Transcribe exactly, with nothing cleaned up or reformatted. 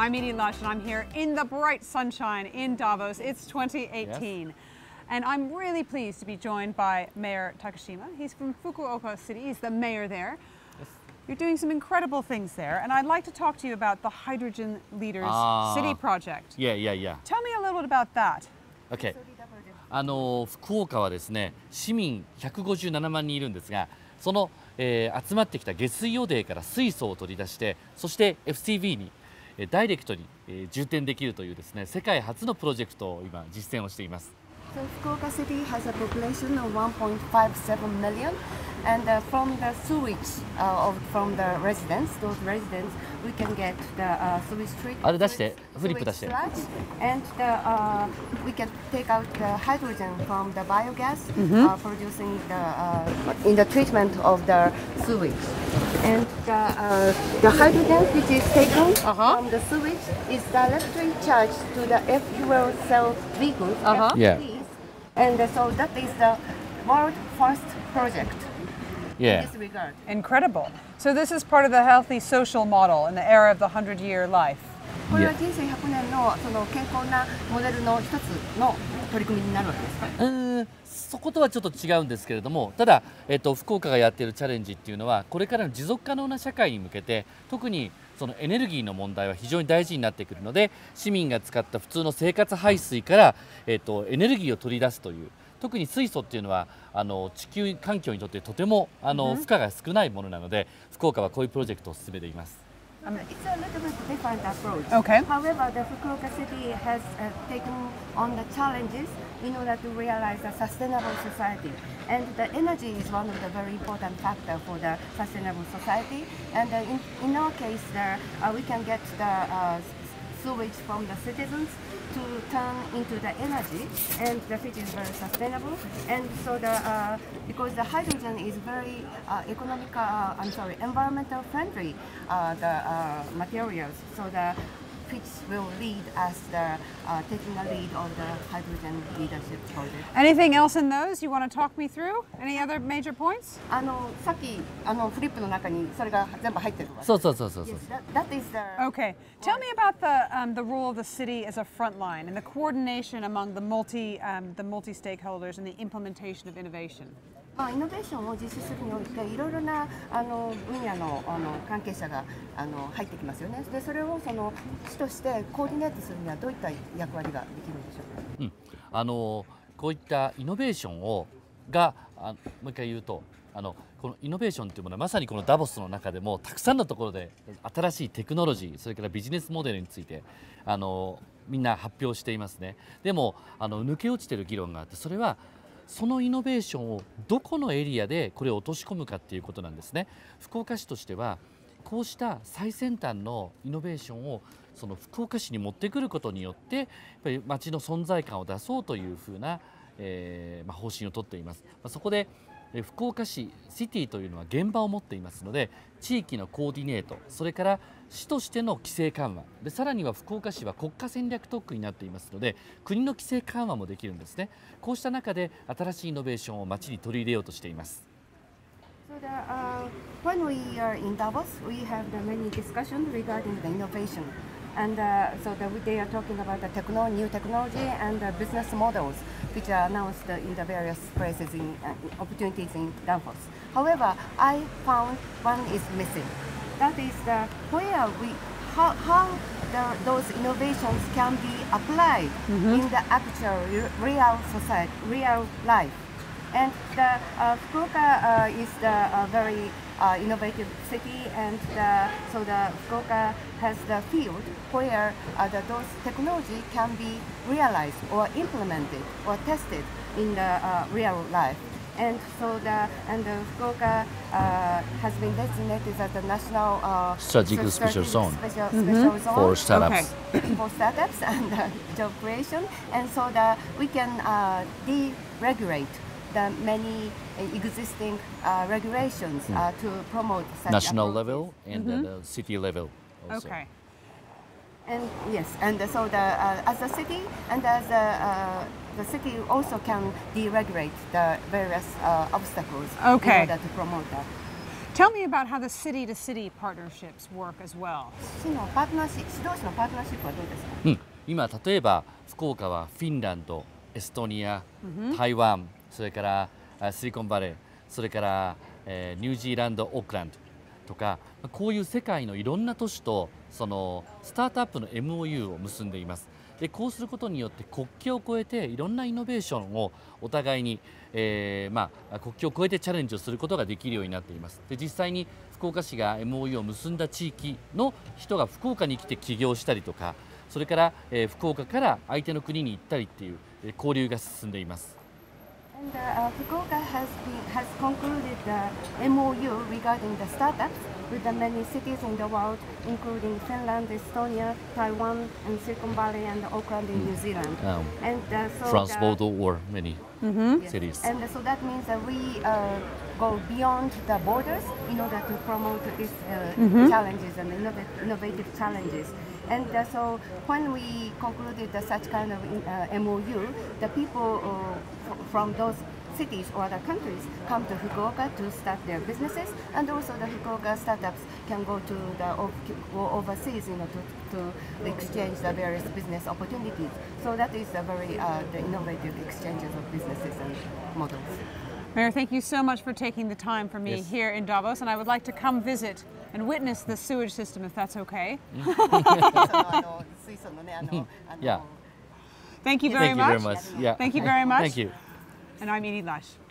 I'm Edie Lush, and I'm here in the bright sunshine in Davos. It's twenty eighteen. Yes. And I'm really pleased to be joined by Mayor Takashima. He's from Fukuoka City. He's the mayor there. Yes. You're doing some incredible things there, and I'd like to talk to you about the Hydrogen Leaders uh, City Project. Yeah, yeah, yeah. Tell me a little bit about that. Okay. あの福岡はですね、市民ひゃくごじゅうななまんにんいるんですが、その、えー、集まってきた下水汚泥から水素を取り出して、そして エフシーブイ に、えー、ダイレクトに、えー、充填できるというですね、世界初のプロジェクトを今実践をしています。 So Fukuoka City has a population of one point five seven million, and uh, from the sewage uh, of from the residents, those residents, we can get the uh, sewage treatment. あれ出して、フリップ出して。 And the, uh, we can take out the hydrogen from the biogas, mm-hmm. uh, producing the uh, in the treatment of the sewage. And the, uh, the hydrogen which is taken uh-huh. from the sewage is directly charged to the F-fuel cell vehicles. Uh-huh. Yeah. And so that is the world first project yeah. in this regard. Incredible. So this is part of the healthy social model in the era of the hundred-year life. これは人生ひゃくねんのその健康なモデルの一つの取り組みになるわけですか？ うーん、そことはちょっと違うんですけれども、ただ、えっと、福岡がやっているチャレンジっていうのは、これからの持続可能な社会に向けて、特にそのエネルギーの問題は非常に大事になってくるので、市民が使った普通の生活排水から、えっと、エネルギーを取り出すという、特に水素っていうのはあの地球環境にとってとてもあの、負荷が少ないものなので、福岡はこういうプロジェクトを進めています。 Um, it's a little bit different approach. Okay. However, the Fukuoka City has uh, taken on the challenges in order to realize a sustainable society. And the energy is one of the very important factors for the sustainable society. And uh, in, in our case, there, uh, we can get the uh, sewage from the citizens to turn into the energy, and the which is very sustainable. And so the uh, because the hydrogen is very uh, economical, uh, I'm sorry, environmental friendly, uh, the uh, materials. So the which will lead as the uh, taking the lead on the hydrogen leadership project. Anything else in those you want to talk me through? Any other major points? あのさっきあのフリップの中にそれが全部入ってるわ。 そうそうそうそうそう。 Yes, that, that is the. Okay. Tell me about the um, the role of the city as a front line and the coordination among the multi um, the multi stakeholders and the implementation of innovation. まあ、イノベーションを実施するにおいていろいろなあの分野のあの関係者があの入ってきますよね。でそれをその市としてコーディネートするにはどういった役割ができるんでしょうか。 うん、あのこういったイノベーションをがあもう一回言うとあのこのイノベーションというものはまさにこのダボスの中でもたくさんのところで新しいテクノロジーそれからビジネスモデルについてあのみんな発表していますね。でもあの抜け落ちている議論があってそれはそのイノベーションをどこのエリアでこれを落とし込むかっていうことなんですね。福岡市としてはこうした最先端のイノベーションをその福岡市に持ってくることによってやっぱり町の存在感を出そうというふうな、えーまあ、方針をとっています。まあ、そこで福岡市シティというのは現場を持っていますので地域のコーディネートそれから市としての規制緩和でさらには福岡市は国家戦略特区になっていますので国の規制緩和もできるんですね。こうした中で新しいイノベーションを町に取り入れようとしています。 So the, uh, when we are in Davos, we have the many discussions regarding the innovation. And uh, so the, they are talking about the techno new technology and the business models which are announced in the various places in uh, opportunities in Davos. However, I found one is missing. That is the where we how, how the, those innovations can be applied mm-hmm. in the actual real society, real life. And the uh, Fukuoka uh, is the uh, very uh, innovative city, and the, so the Fukuoka has the field where uh, the, those technology can be realized or implemented or tested in the uh, real life. And so the and the Fukuoka uh, has been designated as the national uh, strategic special zone, special, mm-hmm. special zone for startups, okay. for startups and uh, job creation. And so the we can uh, deregulate the many existing uh, regulations mm. uh, to promote such national approaches. level and mm-hmm. the city level also. Okay. And yes, and so the uh, as a city and as a, uh, the city also can deregulate the various uh, obstacles okay. in order to promote that. Tell me about how the city-to-city partnerships work as well. 市のパートナーシップ、市同士のパートナーシップはどうですか？ うん、今例えば福岡はフィンランド、エストニア、台湾、それからあシリコンバレー、それから、えーニュージーランド、オークランドとか、こういう世界のいろんな都市とそのスタートアップの エムオーユー を結んでいます。でこうすることによって国境を越えていろんなイノベーションをお互いに、えーまあ、国境を越えてチャレンジをすることができるようになっています。で実際に福岡市が エムオーユー を結んだ地域の人が福岡に来て起業したりとか、それから、えー福岡から相手の国に行ったりっていう、えー交流が進んでいます。 And uh, Fukuoka has been has concluded the M O U regarding the startups with the many cities in the world, including Finland, Estonia, Taiwan, and Silicon Valley, and Auckland in New Zealand. Um, And uh, so France, the- Bordeaux, or many Yes. cities. And so that means that we uh, go beyond the borders in order to promote these uh, challenges and innovat- innovative challenges. And uh, so when we concluded the such kind of uh, M O U, the people uh, f- from those cities or other countries come to Fukuoka to start their businesses, and also the Fukuoka startups can go to the o- go overseas, you know, to, to exchange the various business opportunities. So that is a very uh, the innovative exchanges of businesses and models. Mayor, thank you so much for taking the time for me Yes. here in Davos, and I would like to come visit and witness the sewage system if that's okay. Yeah. Thank you very Thank you much. very much. Yeah. Thank you very much. Thank you. And I'm Edie Lush.